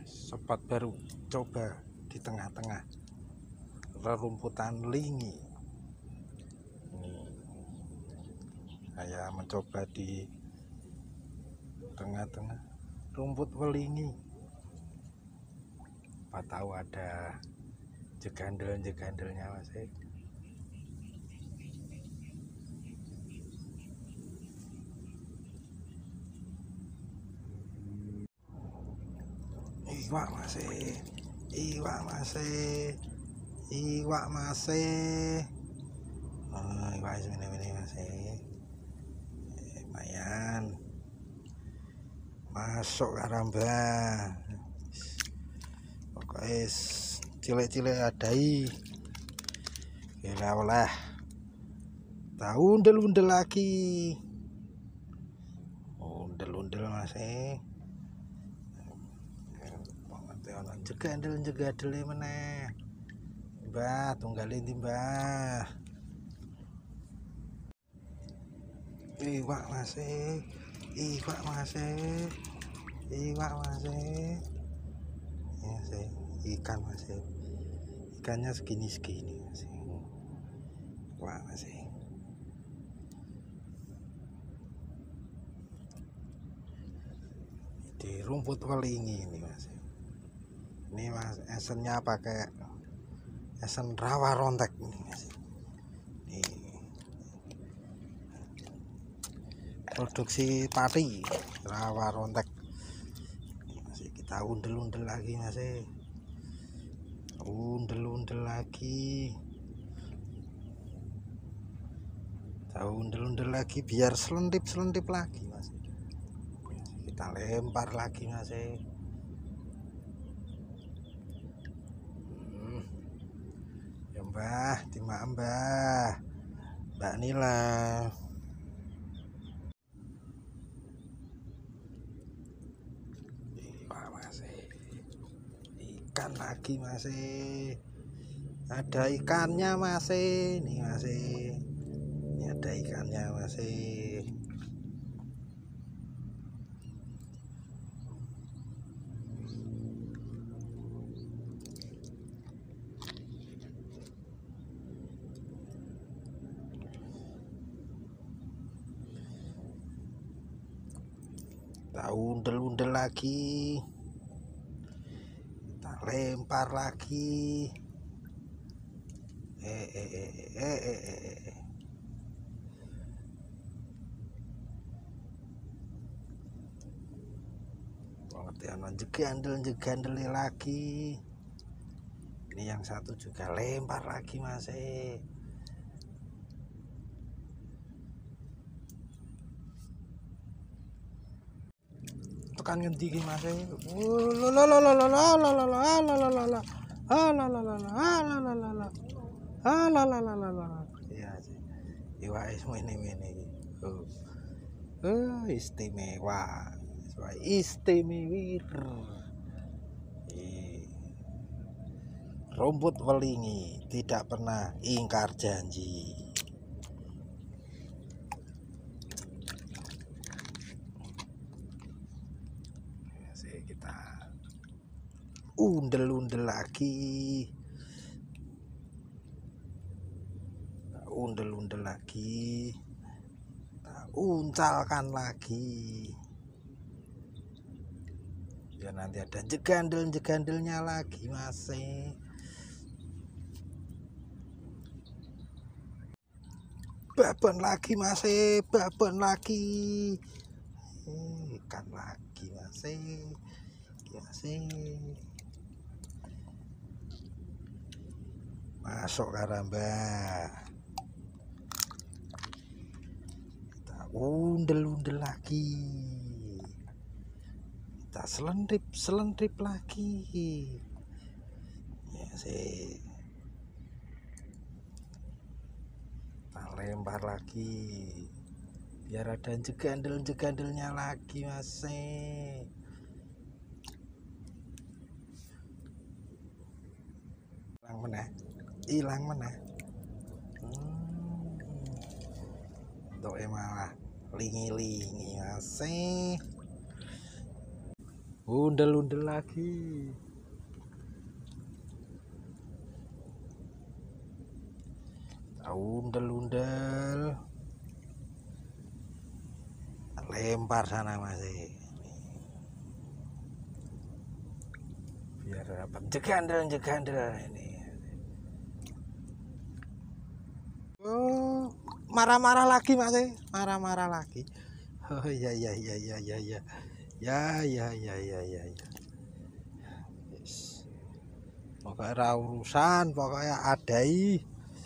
Sobat baru, coba di tengah-tengah rerumputan lingi. Ini saya mencoba di tengah-tengah rumput welingi. Apa tahu ada jegandel-jegandelnya, Mas. Iwak masih, iwak masih, iwak masih. Oh, iwak ini masih. Lumayan. Masuk karambah. Pokoknya cilik-cilik adai. Kira oleh. Tahu undel-undel lagi. Undel-undel masih. Jegandel meneh. Mbah, tunggalin di Mbah. Iwak masih, iwak masih, iwak masih. Ya sih, ikan masih. Ikannya segini-segini masih. Iwak masih. Di rumput welingi ini masih. Ini Mas, esennya pakai esen rawa rontek ini masih. Produksi pati rawa rontek. Masih kita undel-undel lagi masih. Undel-undel lagi. Kita undel-undel lagi biar selentip-selentip lagi masih. Kita lempar lagi masih. Ya Mbah, timak Mbah, Mbak Nila. Wah masih, ikan lagi masih. Ada ikannya masih, nih masih. Ini ada ikannya masih. Kita undel-undel lagi, kita lempar lagi. Pengertian jegandel lagi. Ini yang satu juga lempar lagi masih. Tekan ngendi iki Mas. Iya sih. Iwake semene-mene iki. Istimewa. Istimewir. Rumput welingi tidak pernah ingkar janji. Kita undel-undel lagi, undel-undel lagi, uncalkan lagi. Ya nanti ada jegandel-jegandelnya lagi masih. Babon lagi masih, babon lagi. Ikan lagi masih. Masuk karambah. Kita undel-undel lagi. Kita selentip lagi. Ya sih. Kita lempar lagi. Biar ada jegandel-jegandelnya lagi masih. Hilang mana? Untuk malah lingi-lingi masih. Undel-undel lagi. Undel-undel. Lempar sana masih. Biar dapat jegandel ini. Oh, marah-marah lagi masih. Marah-marah lagi. Oh iya. Ya. Yes. Pokoknya urusan, pokoknya adai.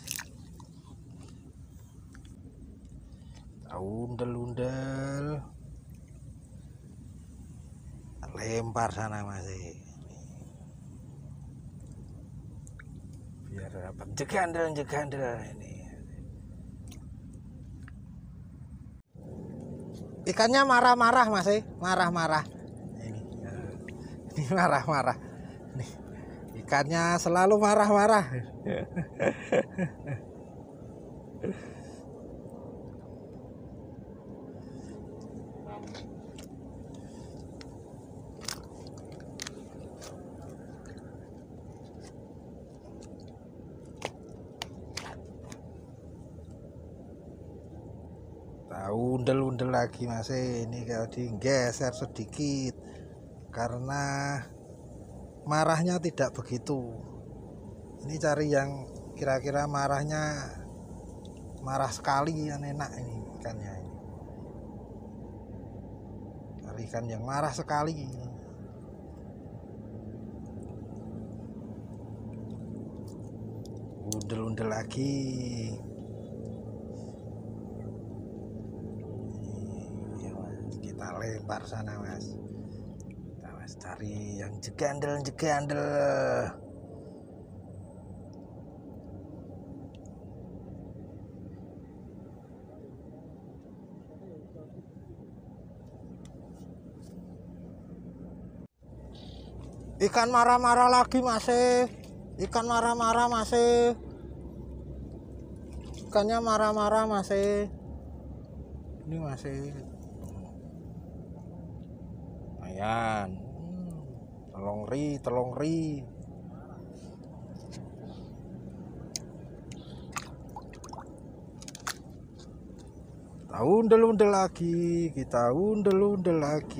Undel-undel. Lempar sana masih. Biar dapat jegandel ini. Ikannya marah-marah masih, marah-marah. Ini marah-marah. Nih, ikannya selalu marah-marah. Undel-undel lagi masih. Ini kalau digeser sedikit karena marahnya tidak begitu. Ini cari yang kira-kira marahnya marah sekali yang enak ini ikannya ini. Cari ikan yang marah sekali. Undel-undel lagi. Kita lempar sana mas. Kita mas cari yang jegandel. Ikan marah-marah lagi masih. Ikan marah-marah masih. Ikannya marah-marah masih. Ini masih. Ayan. Telong ri. Kita undel-undel lagi. Kita undel-undel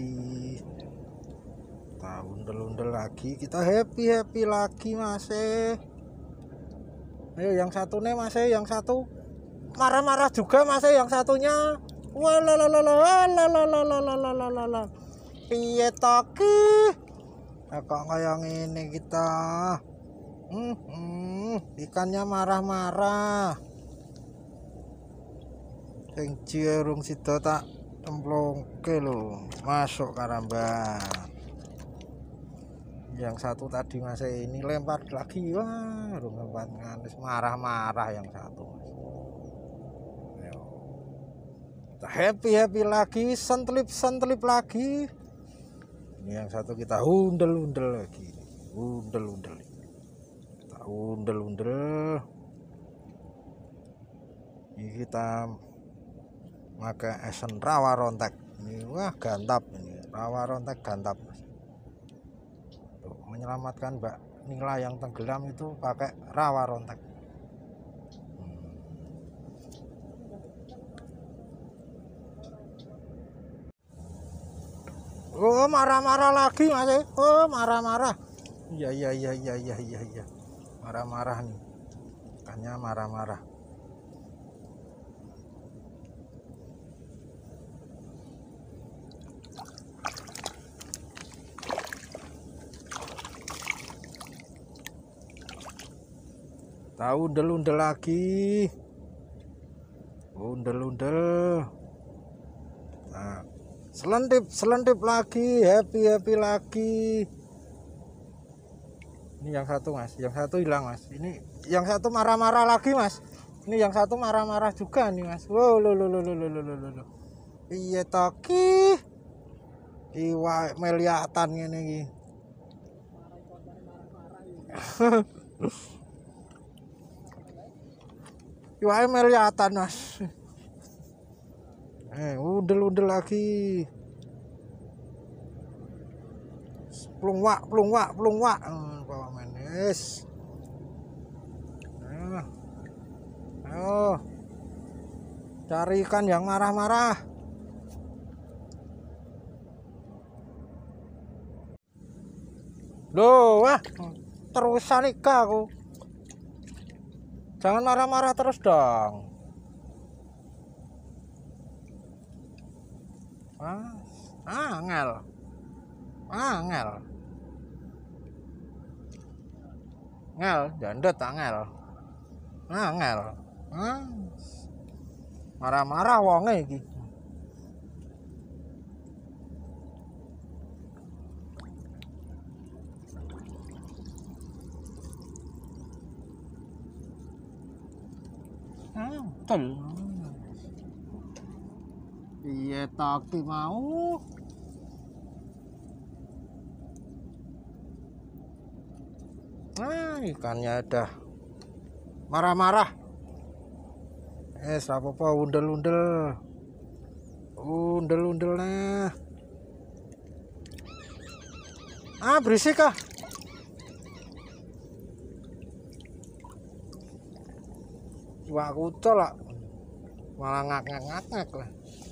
lagi. Kita happy lagi masih. Ayo yang satu nih masih, yang satu marah-marah juga masih, yang satunya. Walalala. Piye toki? Kok kayak ini kita. Ikannya marah-marah. Yang jerung sido tak templongke lho, masuk karamba. Yang satu tadi masih ini lempar lagi. Wah, lempar nganis marah-marah yang satu. Kita happy lagi, sentlip lagi. Ini yang satu kita undel-undel lagi. Kita undel. Ini kita pakai esen rawa rontek. Ini wah gantap ini. Rawa rontek gantap. Tuh, menyelamatkan Mbak Nila yang tenggelam itu pakai rawa rontek. Oh, marah-marah lagi masih. Oh, marah-marah. Iya. Marah-marah nih. Ikannya marah-marah. Tahu undel-undel lagi. Undel. Nah, selentip lagi, happy lagi. Ini yang satu mas, yang satu hilang mas. Ini yang satu marah-marah lagi mas. Ini yang satu marah-marah juga nih mas. Wow, lo. Iya toki. Iwa meliatan ini iki. Iwa meliatan mas. Undel lagi. plungwak. Bawa manis. Ayo. Cari ikan yang marah-marah. Loh, wah. Terusan ikan aku. Jangan marah-marah terus dong. Angel. Ngel, jandet angel. Angel. Marah-marah wonge iki. Cel. Iya taki mau. Ikannya ada marah-marah. Apa-apa undel-undel nah. Berisik ah. Wah kucel lah. Malah ngak-ngak lah.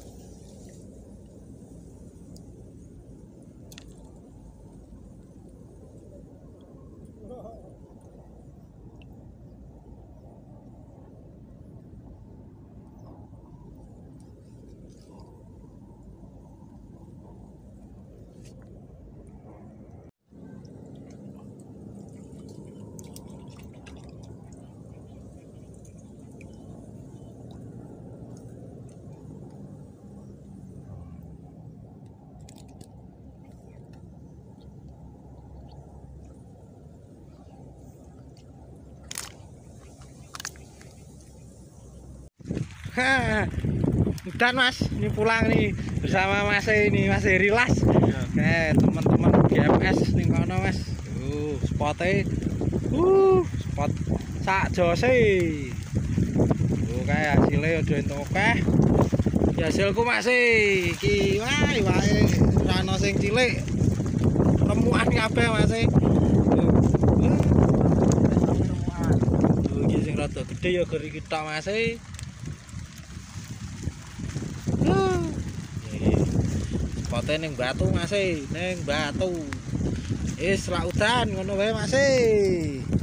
Udah Mas, ini pulang nih bersama Mas ini, Mas Herilas. Ya. Teman-teman GMS ning kono Mas. Spotnya spot sak jose. Kayak hasilnya udah entuk akeh. Ya hasilku masih iki wae ana sing cilik. Temuan kabeh Mas. Iki sing rada gede ya geri kita Mas. Spotnya ning batu Mas, ning batu. Wis ra udan ngono wae Mas.